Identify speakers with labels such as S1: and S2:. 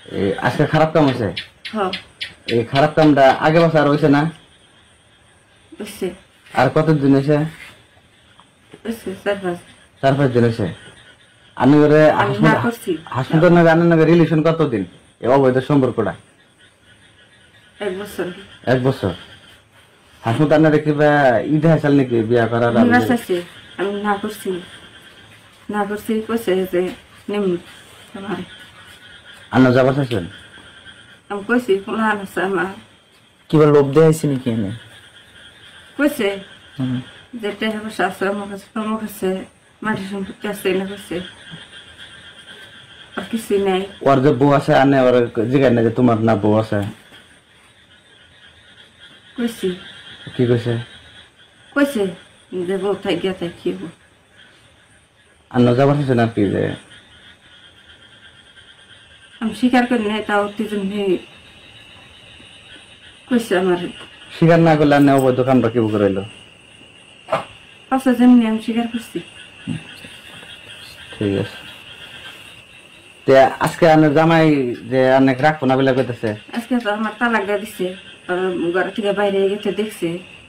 S1: আজকে খারাপ কাম হয়েছে?
S2: হ্যাঁ
S1: এই খারাপ কামটা আগে বছর আর হয়েছে না?
S2: হয়েছে।
S1: আর কতদিন হয়েছে?
S2: হয়েছে 4-5।
S1: 4-5 দিন হয়েছে। আমি ওরে
S2: আমি না করছি।
S1: হাসপাতাল নাকি আনার নাকি রিলেশন কতদিন এই অবৈধ সম্পর্কটা?
S2: 1 বছর।
S1: 1 বছর। হাসপাতাল না দেখি ঈদে হাসাল নাকি বিয়া করার?
S2: আমি বাঁচাইছি, আমি না করছি, না করছি কইছে যে নিম্ন আমার।
S1: আন্ন যাবার চাইছেন?
S2: আমি কইছি না আছে আমার।
S3: কি বল লোভ দেখাইছি নাকি এনে?
S2: কইছে যে টাকা পয়সা আছে আমার কাছে মাটি সম্পত্তি আছে না কইছে। আর কিছু নাই।
S1: ওর যে বউ আছে আনে ওর জিজ্ঞাসা না যে তোমার না বউ আছে?
S2: কইছি।
S1: কি কইছে?
S2: কইছে যে বউ থাই গিয়া তাই কি হবো।
S1: আন্ন যাবার চাইছেন আর কি যে?
S2: আমি স্বীকার করি নাই, তাও 3 মেয়ে কইছে আমার।
S1: স্বীকার না করলে আনে অবৈধ কামটা কি করে রইলো?
S2: 5 জন নিয়ে আমি স্বীকার করছি।
S1: ঠিক আছে। তে আজকে আনের জামাই যে অনেক রাখবো না বলে কইতেছে?
S2: আজকে তো আমার তালাক দিয়ে দিছে, ঘর থেকে বাইরে গেছে দেখছে।